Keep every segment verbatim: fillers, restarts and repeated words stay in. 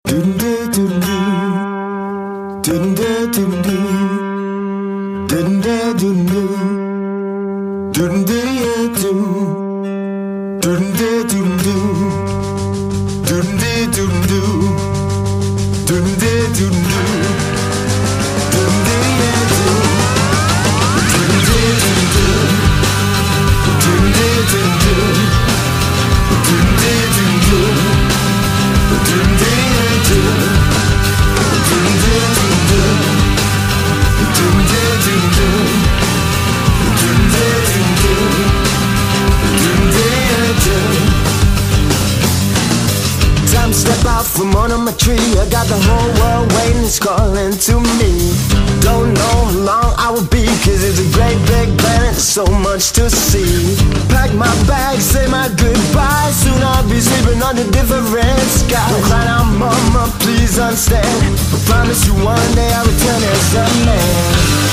Step out from under my tree, I got the whole world waiting, it's calling to me. Don't know how long I will be, cause it's a great big planet, so much to see. Pack my bags, say my goodbye, soon I'll be sleeping under different skies. Don't cry now mama, please understand, I promise you one day I'll return as a man.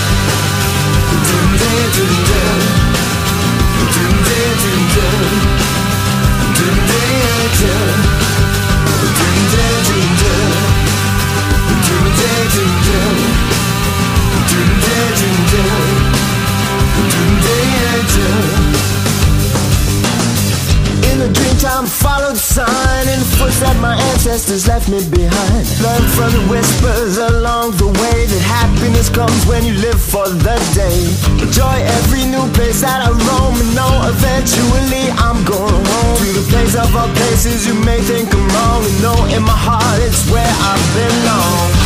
In the dreamtime, followed the sign, in the footsteps my ancestors left me behind. Learn from the whispers along the way that happiness comes when you live for the day. Enjoy every new place that I roam, and know eventually I'm going home to the place of all places. You may think I'm wrong, and know in my heart it's where I belong.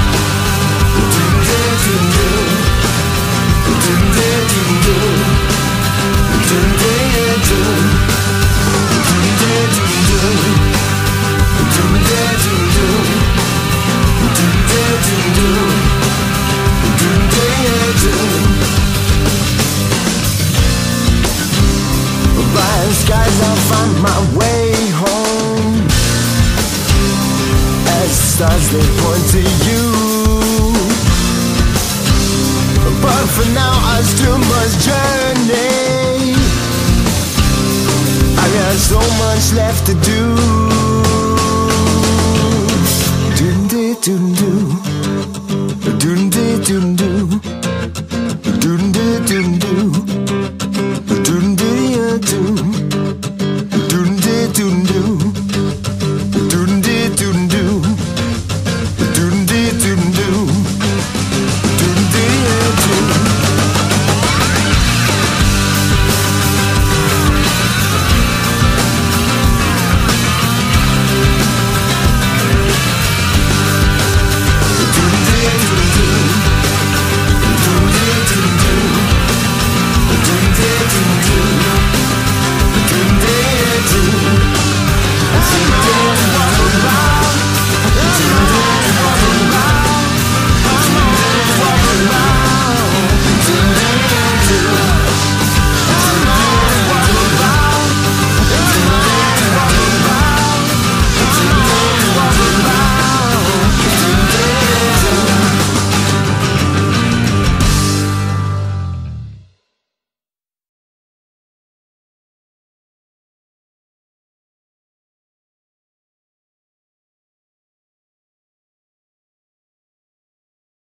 By the skies I'll find my way home, as the stars they point to you. But for now I still must journey, I got so much left to do.